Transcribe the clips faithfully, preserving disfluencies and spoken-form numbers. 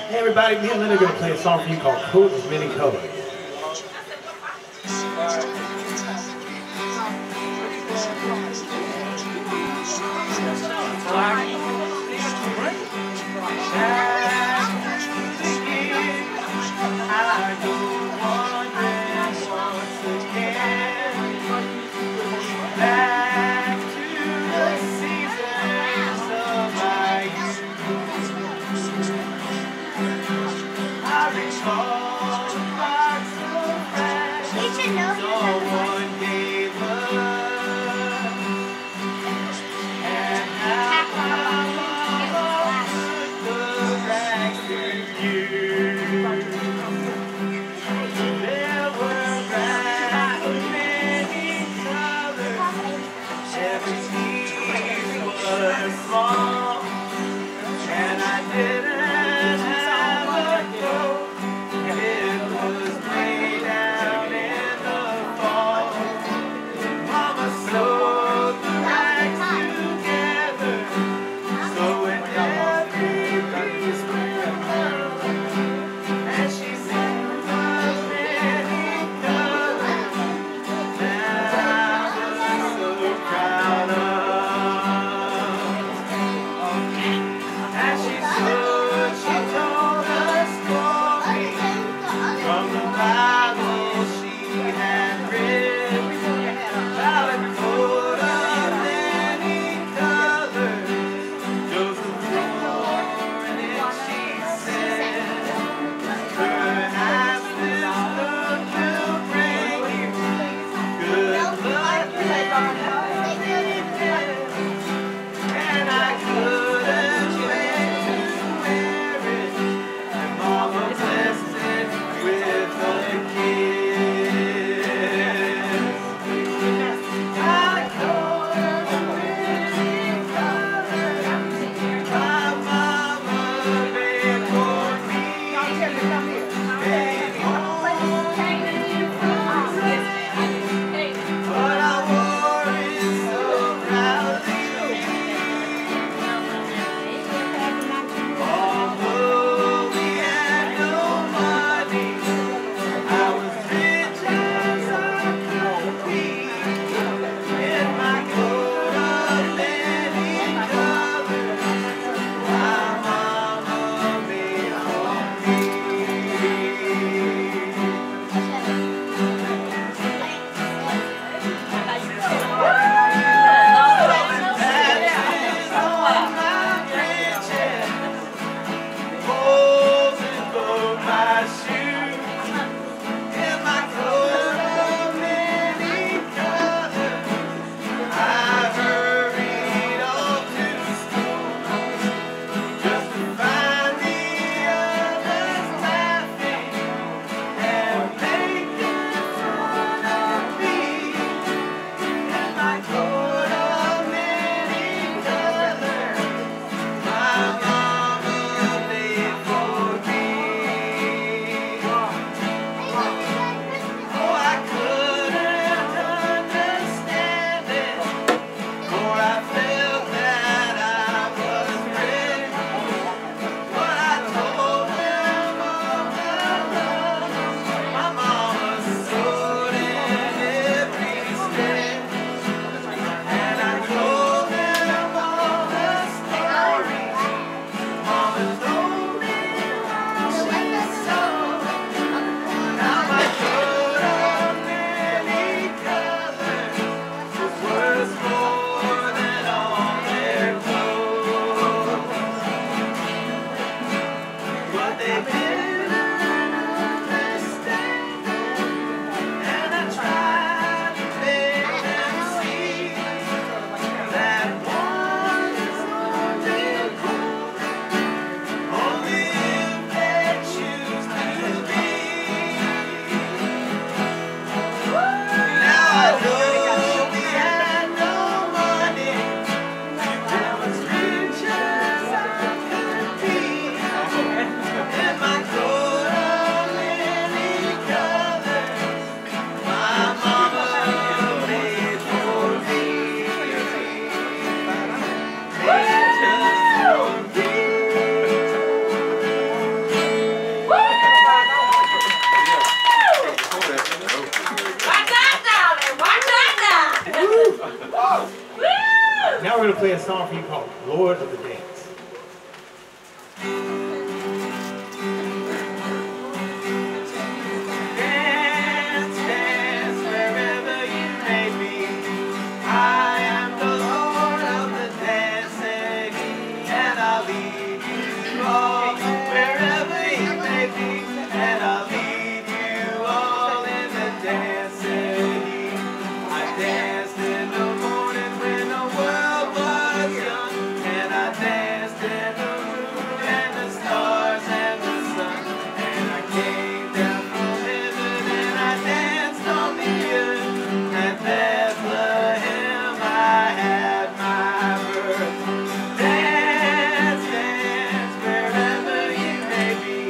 Hey everybody, me and Lynn are going to play a song for you called Coat of Many Colors. My Now we're going to play a song for you called Lord of the Dance. Dance, dance, wherever you may be. I am the Lord of the dancing, and I'll lead you all wherever you may be, and I'll lead you all in the dancing. I danced in the morning when the world was young, and I danced in the moon and the stars and the sun, and I came down from heaven and I danced on the earth. At Bethlehem I had my birth. Dance, dance, wherever you may be.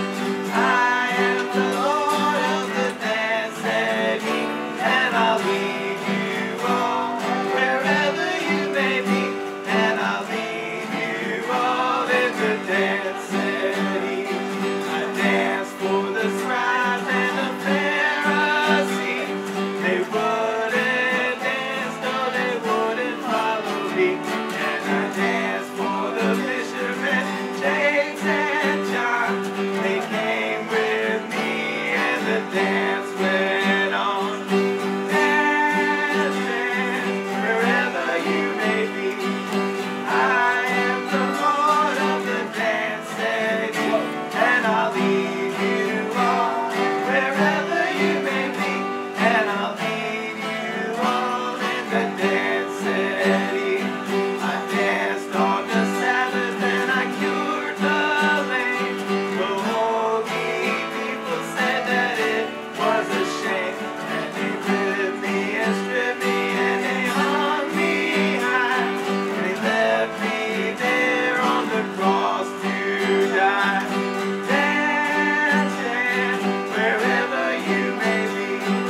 I am the Lord of the dancing, and I'll lead you all wherever you may be, and I'll lead you all in the dancing. I dance for the scribes and the Pharisees. They wouldn't dance, no, they wouldn't follow me. And I dance for the fishermen, James and John. They came with me, and the dance went on. Dance, dance, wherever you may be. I am the Lord of the dancing, and I'll lead you all wherever you may be, and I'll lead you all in the dancing. I danced on the Sabbath and I cured the lame. The holy people said that it was a shame, and they ripped me and stripped me and they hung me high. They left me there on the cross to die. Dance, dance, wherever you may be.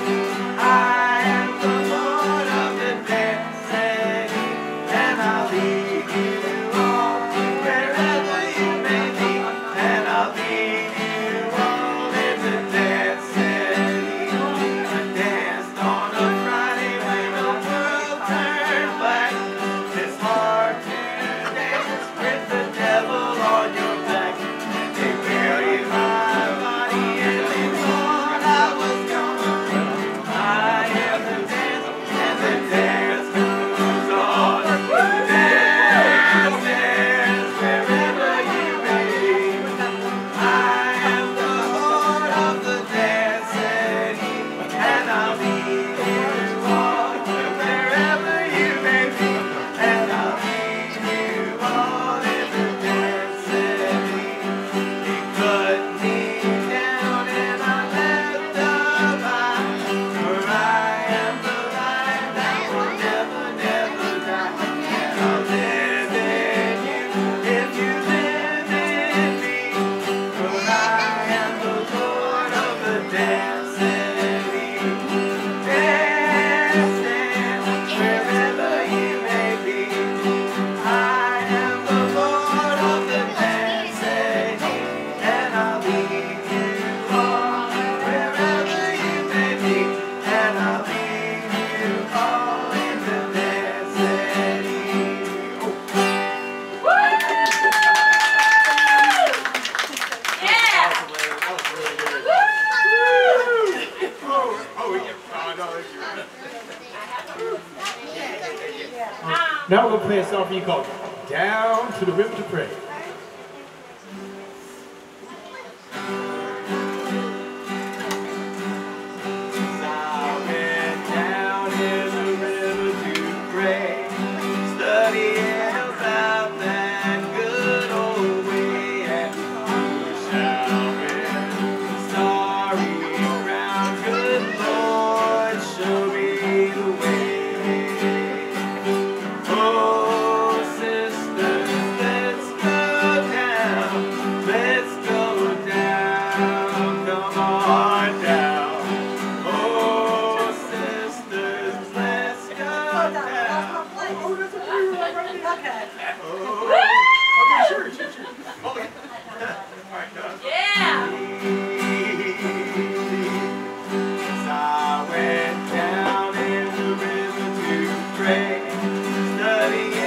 I am the Lord of the dancing, and I'll lead you all wherever you may be, and I'll lead you all in the dancing. I danced on a Friday when the world turned black. It's hard to dance with the devil on your back. They buried my body and they thought I was gone. I am the dance, and the dance goes on. Dance, dance, wherever you may be. I am the Lord of the dancing, and I'll lead you all wherever you may be, and I'll lead you all in the dancing. He cut me down and I left the vine, for I am the light that will never, never die. And I'll live in you if you live in me, for I am the Lord of the dancing. Dance, dance, wherever you may be. I am the Lord of the dancing, and I'll lead you all wherever you may be, and I'll lead you all in the dancing. Now we're going to play a song for you called Down to the River to Pray. I went down in the river to pray, studying about that good old way, and who shall bear the starry crown? Good Lord, show me the way. Oh, sisters, let's go down, let's go down, come on down. Oh, sisters, let's go down. Oh, okay, sure, sure, sure. Okay. All right, done. Yeah! I went down in the river to pray, studying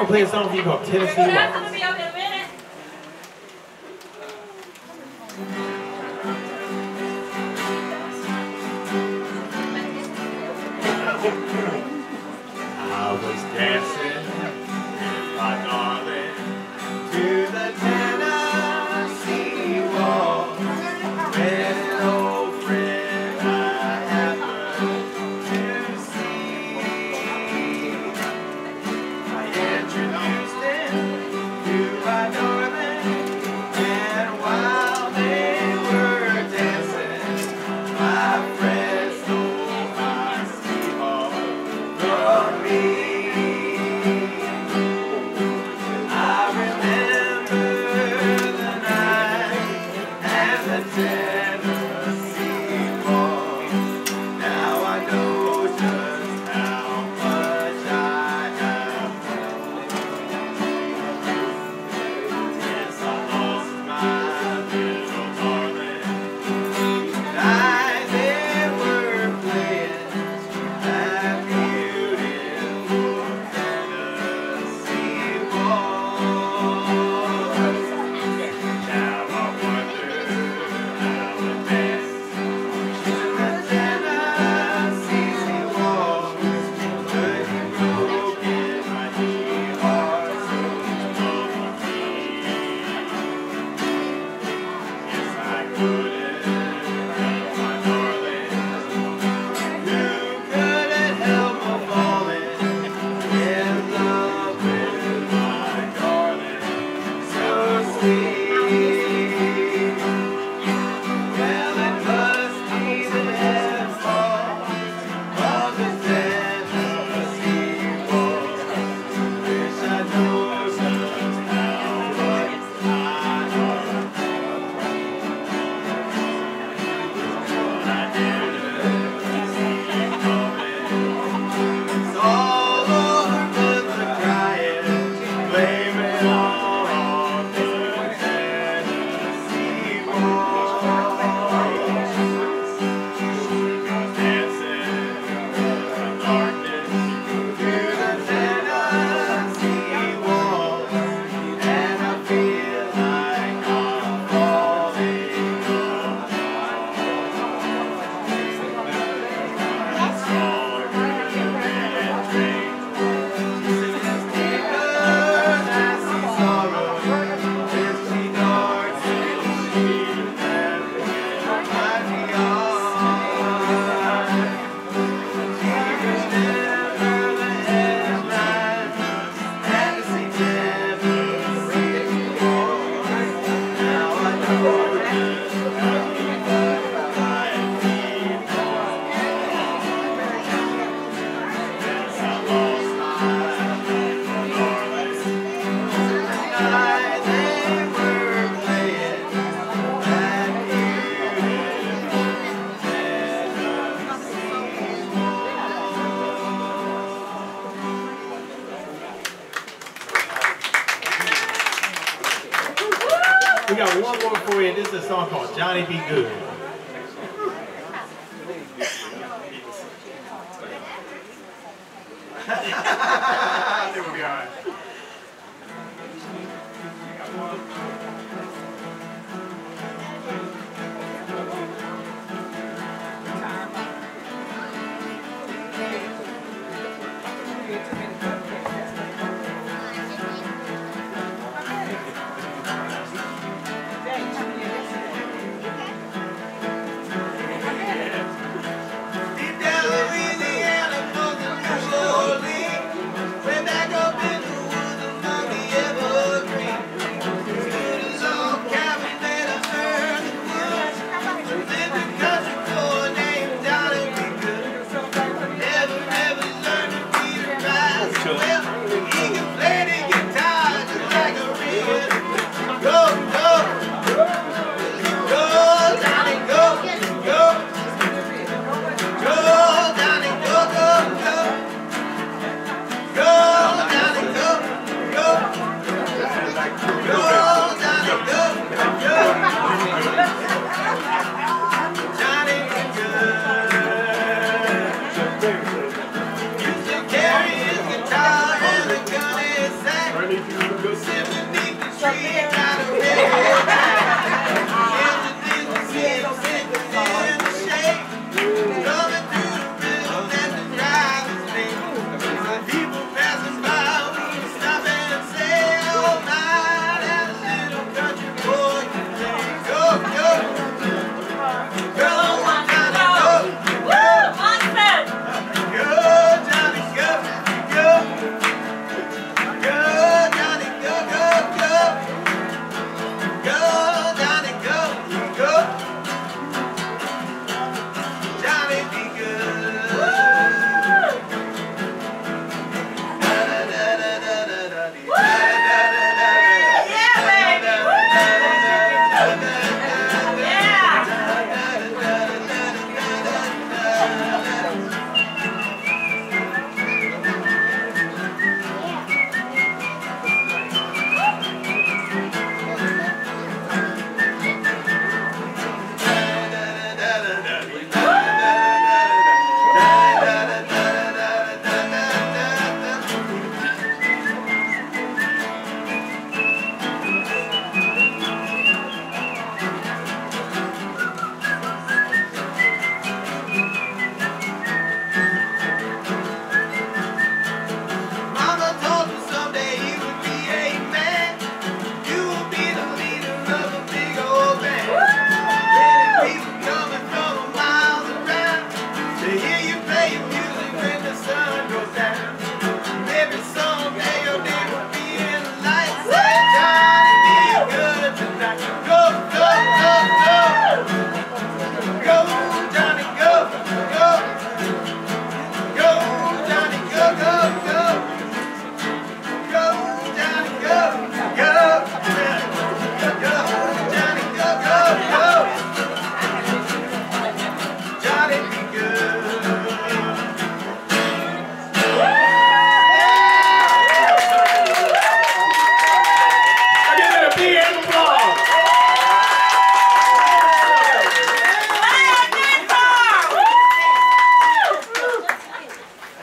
we'll play a song for you called Tennessee Waltz. I was dancing with my darling to the Tennessee Waltz when an old friend I happened to see. I introduced him to my darling, and while they were dancing, my friend stole my sweetheart from me. I remember the night and the Tennessee Waltz. Now I know just how much I have fallen. Yes, I lost my little darling. Tonight they were playing that beautiful Tennessee Waltz. Now I wonder how it best to the Tennessee Waltz. Could you broken my dear heart so lovely? Yes, I couldn't help my darling. You couldn't help but falling in love with my darling, so sweet. Well, it must be the headfall of the Tennessee Waltz. Wish I knew just how much I love. But I didn't see it coming. It's all over but the crying, blame it all on the Tennessee Waltz. She goes dancing in the darkness to the Tennessee Waltz, and I feel like I'm falling apart. I saw her and drink. She said it's deeper than sea sorrow. If she darts in sheer that remind me of. She remember the headlines and to see Tennessee Waltz. Now I know just how deep I feel. Yes, I lost my little darling. Tonight they were playing that beautiful Tennessee Waltz. We got one more for you. This is a song called Johnny Be Good.